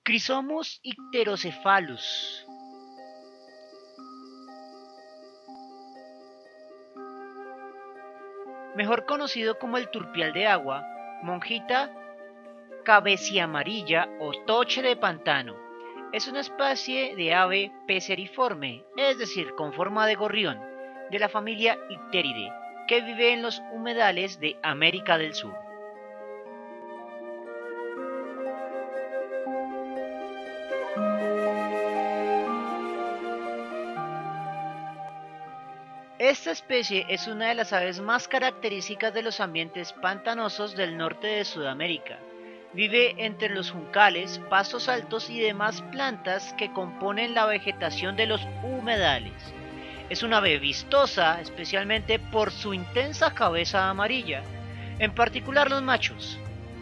Chrysomus icterocephalus. Mejor conocido como el turpial de agua, monjita cabeciamarilla o toche de pantano. Es una especie de ave peceriforme, es decir, con forma de gorrión, de la familia Icteridae, que vive en los humedales de América del Sur. Esta especie es una de las aves más características de los ambientes pantanosos del norte de Sudamérica. Vive entre los juncales, pastos altos y demás plantas que componen la vegetación de los humedales. Es una ave vistosa, especialmente por su intensa cabeza amarilla, en particular los machos.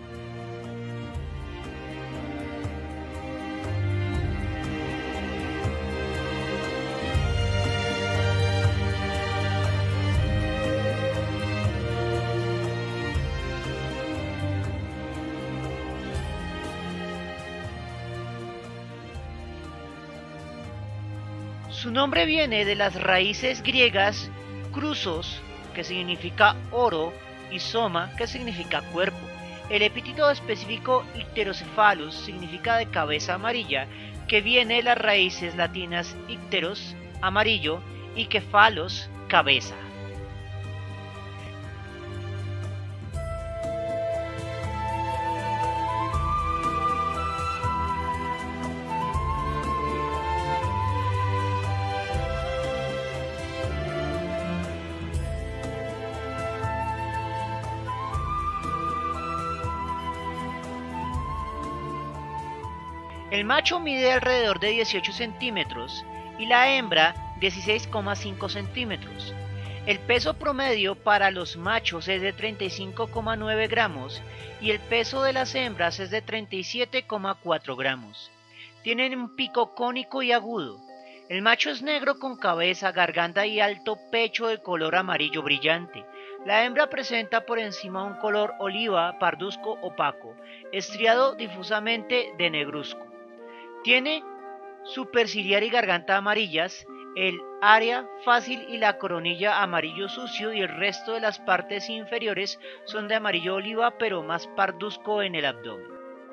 Su nombre viene de las raíces griegas krusos, que significa oro, y soma, que significa cuerpo. El epíteto específico icterocephalus significa de cabeza amarilla, que viene de las raíces latinas icteros, amarillo, y kefalos, cabeza. El macho mide alrededor de 18 centímetros y la hembra 16,5 centímetros. El peso promedio para los machos es de 35,9 gramos y el peso de las hembras es de 37,4 gramos. Tienen un pico cónico y agudo. El macho es negro con cabeza, garganta y alto pecho de color amarillo brillante. La hembra presenta por encima un color oliva parduzco opaco, estriado difusamente de negruzco. Tiene superciliar y garganta amarillas, el área fácil y la coronilla amarillo sucio y el resto de las partes inferiores son de amarillo oliva pero más parduzco en el abdomen.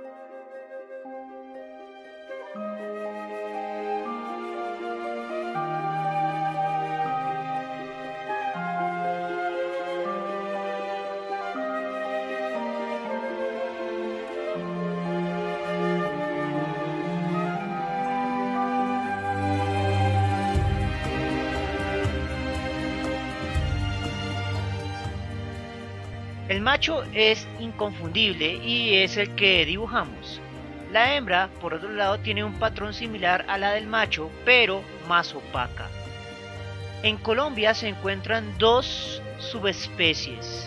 El macho es inconfundible y es el que dibujamos. La hembra, por otro lado, tiene un patrón similar a la del macho, pero más opaca. En Colombia se encuentran dos subespecies: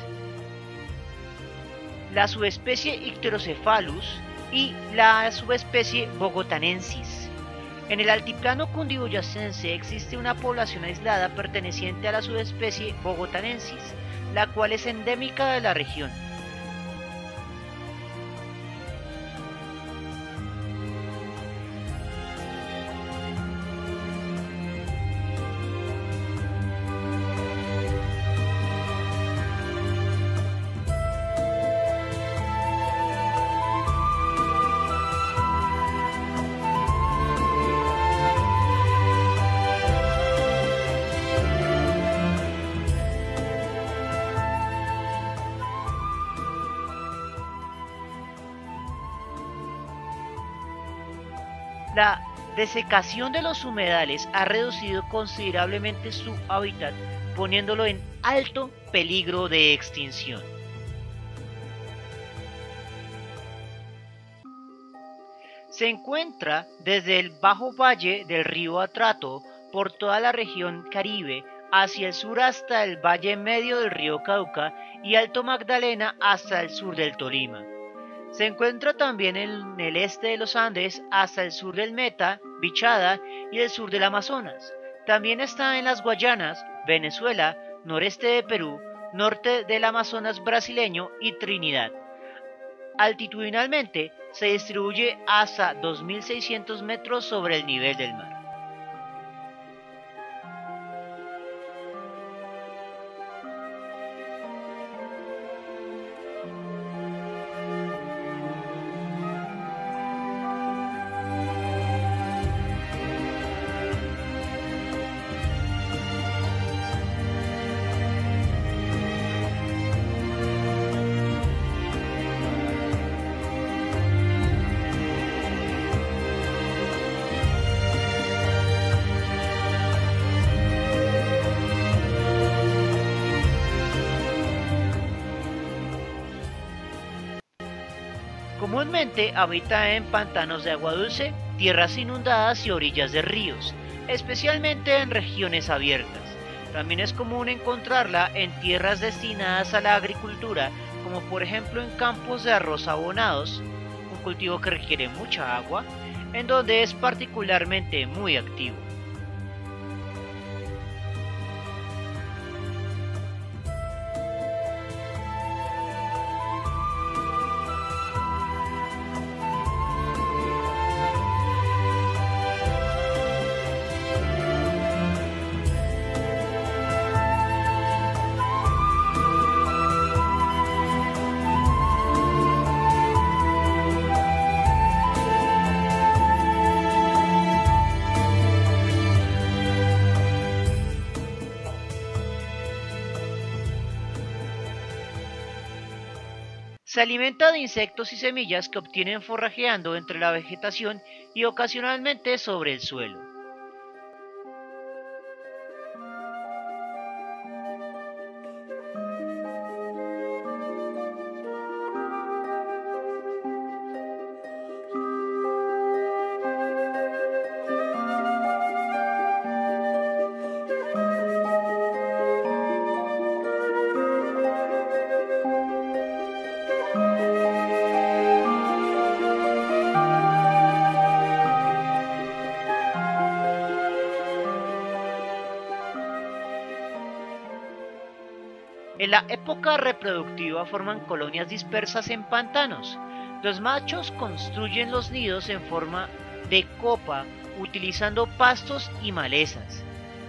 la subespecie Icterocephalus y la subespecie bogotanensis. En el altiplano cundiboyacense existe una población aislada perteneciente a la subespecie bogotanensis, la cual es endémica de la región. La desecación de los humedales ha reducido considerablemente su hábitat, poniéndolo en alto peligro de extinción. Se encuentra desde el bajo valle del río Atrato por toda la región Caribe hacia el sur hasta el valle medio del río Cauca y Alto Magdalena hasta el sur del Tolima. Se encuentra también en el este de los Andes hasta el sur del Meta, Vichada y el sur del Amazonas. También está en las Guayanas, Venezuela, noreste de Perú, norte del Amazonas brasileño y Trinidad. Altitudinalmente se distribuye hasta 2.600 metros sobre el nivel del mar. Comúnmente habita en pantanos de agua dulce, tierras inundadas y orillas de ríos, especialmente en regiones abiertas. También es común encontrarla en tierras destinadas a la agricultura, como por ejemplo en campos de arroz abonados, un cultivo que requiere mucha agua, en donde es particularmente muy activo. Se alimenta de insectos y semillas que obtienen forrajeando entre la vegetación y ocasionalmente sobre el suelo. En la época reproductiva forman colonias dispersas en pantanos. Los machos construyen los nidos en forma de copa utilizando pastos y malezas.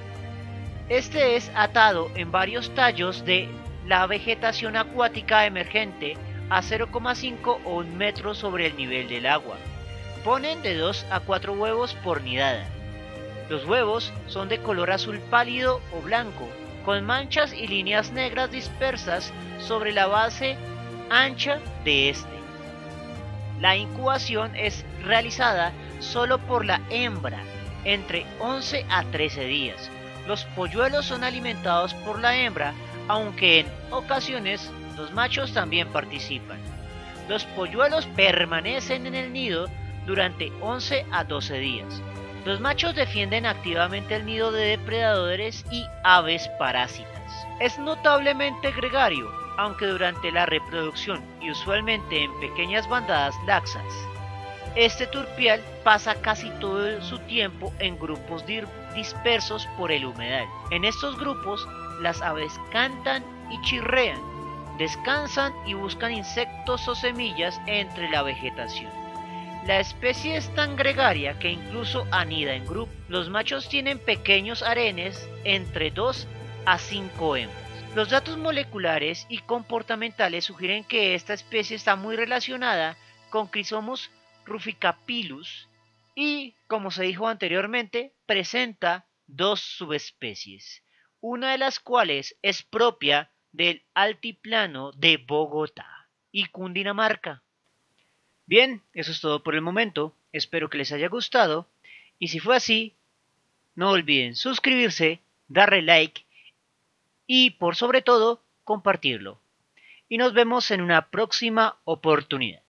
Este es atado en varios tallos de la vegetación acuática emergente a 0,5 o 1 metro sobre el nivel del agua. Ponen de 2 a 4 huevos por nidada. Los huevos son de color azul pálido o blanco, con manchas y líneas negras dispersas sobre la base ancha de este. La incubación es realizada solo por la hembra, entre 11 a 13 días. Los polluelos son alimentados por la hembra, aunque en ocasiones los machos también participan. Los polluelos permanecen en el nido durante 11 a 12 días. Los machos defienden activamente el nido de depredadores y aves parásitas. Es notablemente gregario, aunque durante la reproducción y usualmente en pequeñas bandadas laxas. Este turpial pasa casi todo su tiempo en grupos dispersos por el humedal. En estos grupos, las aves cantan y chirrean, descansan y buscan insectos o semillas entre la vegetación. La especie es tan gregaria que incluso anida en grupo. Los machos tienen pequeños harenes entre 2 a 5 hembras. Los datos moleculares y comportamentales sugieren que esta especie está muy relacionada con Chrysomus ruficapillus y, como se dijo anteriormente, presenta 2 subespecies, una de las cuales es propia del altiplano de Bogotá y Cundinamarca. Bien, eso es todo por el momento, espero que les haya gustado y si fue así, no olviden suscribirse, darle like y por sobre todo compartirlo. Y nos vemos en una próxima oportunidad.